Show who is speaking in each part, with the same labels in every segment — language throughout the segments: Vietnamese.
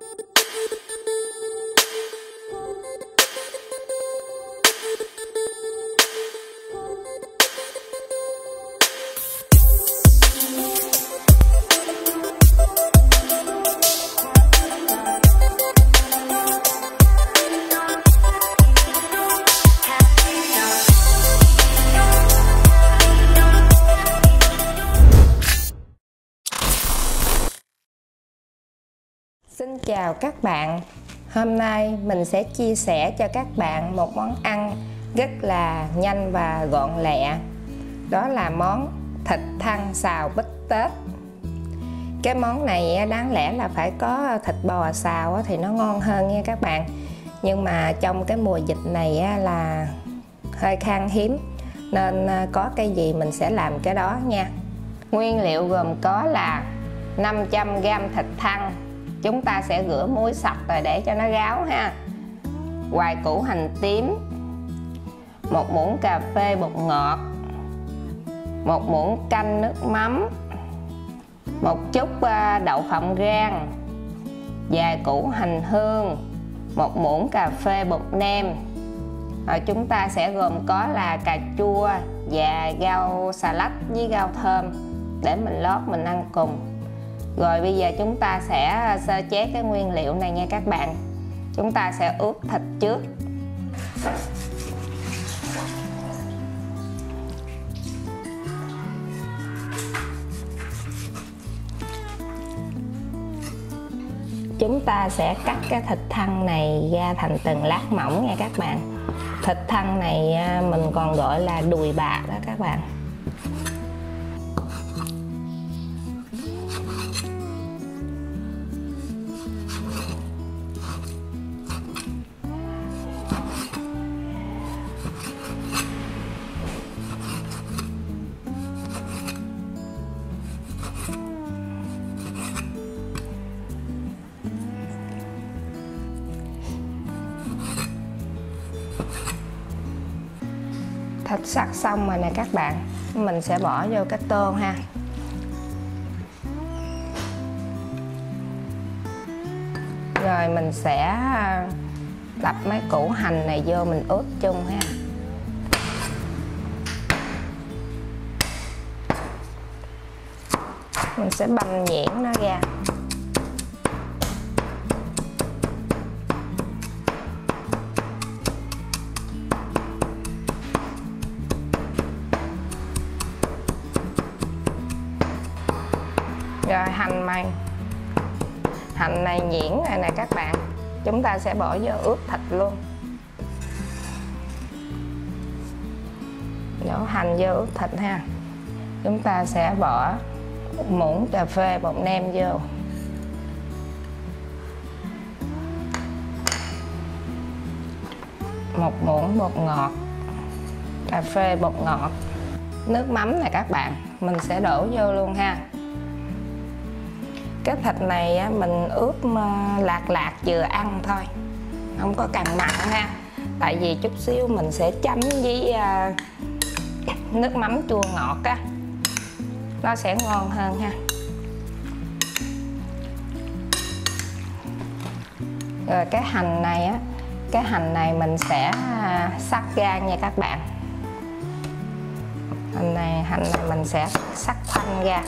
Speaker 1: Xin chào các bạn. Hôm nay mình sẽ chia sẻ cho các bạn một món ăn rất là nhanh và gọn lẹ. Đó là món thịt thăn xào bít tết. Cái món này đáng lẽ là phải có thịt bò xào thì nó ngon hơn nha các bạn. Nhưng mà trong cái mùa dịch này là hơi khan hiếm, nên có cái gì mình sẽ làm cái đó nha. Nguyên liệu gồm có là 500g thịt thăn. Chúng ta sẽ rửa muối sạch rồi để cho nó ráo ha. Hoài củ hành tím, 1 muỗng cà phê bột ngọt, 1 muỗng canh nước mắm, một chút đậu phộng rang, vài củ hành hương, 1 muỗng cà phê bột nêm. Rồi chúng ta sẽ gồm có là cà chua và rau xà lách với rau thơm để mình lót mình ăn cùng. Rồi bây giờ chúng ta sẽ sơ chế cái nguyên liệu này nha các bạn. Chúng ta sẽ ướp thịt trước. Chúng ta sẽ cắt cái thịt thăn này ra thành từng lát mỏng nha các bạn. Thịt thăn này mình còn gọi là đùi bạc đó các bạn. Thịt sắc xong rồi nè các bạn, mình sẽ bỏ vô cái tô ha. Rồi mình sẽ đập mấy củ hành này vô mình ướp chung ha. Mình sẽ băm nhuyễn nó ra. Rồi hành này nhuyễn rồi nè các bạn. Chúng ta sẽ bỏ vô ướp thịt luôn. Đổ hành vô ướp thịt ha. Chúng ta sẽ bỏ 1 muỗng cà phê bột nêm vô, 1 muỗng bột ngọt, cà phê bột ngọt, nước mắm nè các bạn. Mình sẽ đổ vô luôn ha. Cái thịt này mình ướp lạc vừa ăn thôi, không có cần mặn ha. Tại vì chút xíu mình sẽ chấm với nước mắm chua ngọt á, nó sẽ ngon hơn ha. Rồi cái hành này mình sẽ xắt ra nha các bạn. Hành này mình sẽ xắt thanh ra.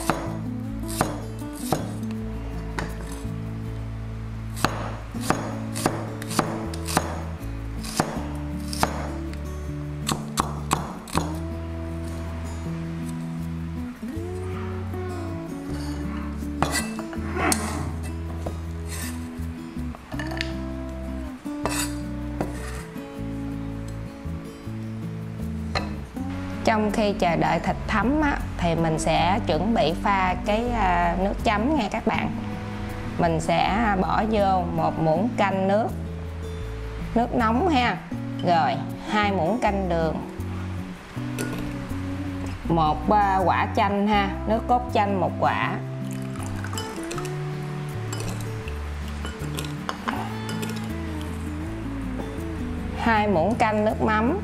Speaker 1: Trong khi chờ đợi thịt thấm thì mình sẽ chuẩn bị pha cái nước chấm nha các bạn. Mình sẽ bỏ vô 1 muỗng canh nước nóng ha. Rồi 2 muỗng canh đường, 1 quả chanh ha, nước cốt chanh 1 quả, 2 muỗng canh nước mắm,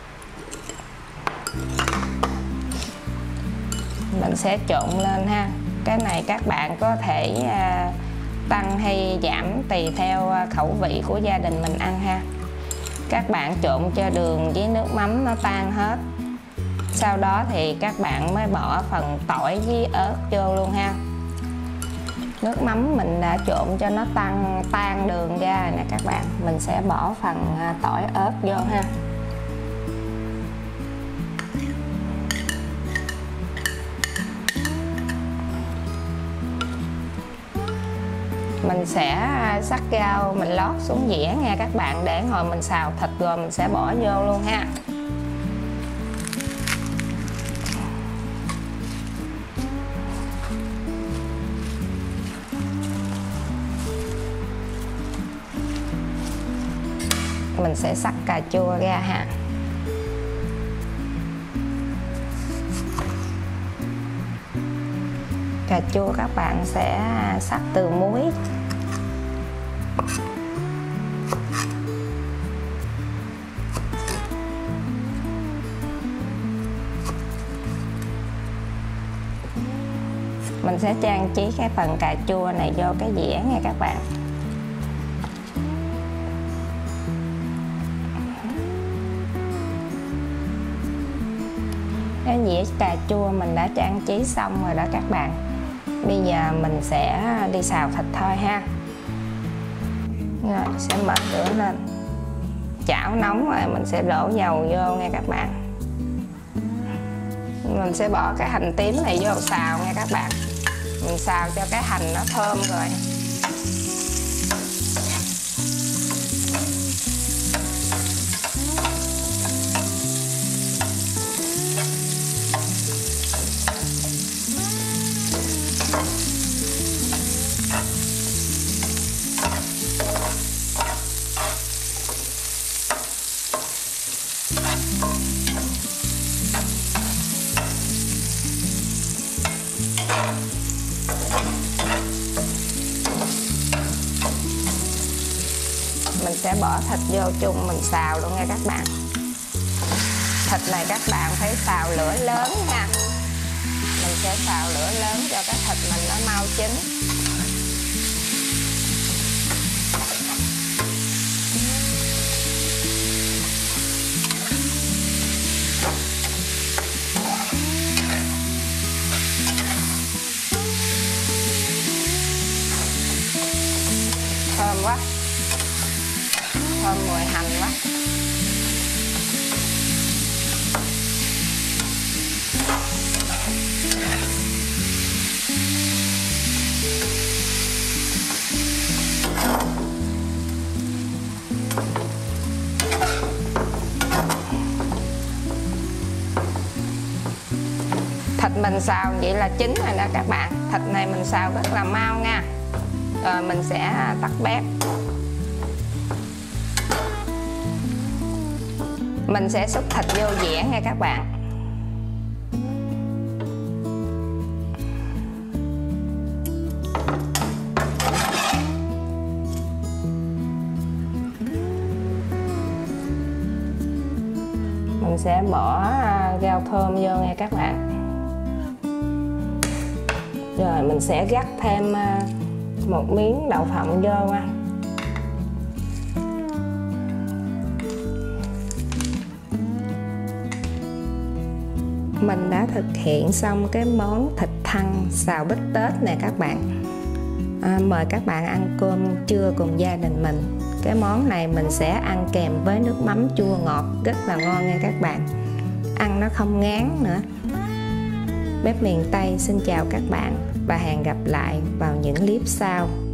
Speaker 1: mình sẽ trộn lên ha. Cái này các bạn có thể tăng hay giảm tùy theo khẩu vị của gia đình mình ăn ha. Các bạn trộn cho đường với nước mắm nó tan hết, sau đó thì các bạn mới bỏ phần tỏi với ớt vô luôn ha. Nước mắm mình đã trộn cho nó tan đường ra nè các bạn, mình sẽ bỏ phần tỏi ớt vô ha. Mình sẽ sắc rau mình lót xuống dĩa nha các bạn, để hồi mình xào thịt rồi mình sẽ bỏ vô luôn ha. Mình sẽ sắc cà chua ra ha. Cà chua các bạn sẽ sắc từ muối. Mình sẽ trang trí cái phần cà chua này vô cái dĩa nha các bạn. Cái dĩa cà chua mình đã trang trí xong rồi đó các bạn. Bây giờ mình sẽ đi xào thịt thôi ha. Rồi sẽ mở lửa lên. Chảo nóng rồi mình sẽ đổ dầu vô nha các bạn. Mình sẽ bỏ cái hành tím này vô xào nha các bạn. Mình xào cho cái hành nó thơm rồi. Mình sẽ bỏ thịt vô chung mình xào luôn nha các bạn. Thịt này các bạn phải xào lửa lớn nha. Mình sẽ xào lửa lớn cho cái thịt mình nó mau chín. Thơm quá, thơm mùi hành quá. Thịt mình xào vậy là chín rồi nè các bạn. Thịt này mình xào rất là mau nha. Rồi mình sẽ tắt bếp. Mình sẽ xúc thịt vô dĩa nha các bạn. Mình sẽ bỏ rau thơm vô nha các bạn. Rồi mình sẽ rắc thêm một miếng đậu phộng vô nha. Mình đã thực hiện xong cái món thịt thăn xào bít tết nè các bạn. Mời các bạn ăn cơm trưa cùng gia đình mình. Cái món này mình sẽ ăn kèm với nước mắm chua ngọt rất là ngon nha các bạn. Ăn nó không ngán nữa. Bếp miền Tây xin chào các bạn và hẹn gặp lại vào những clip sau.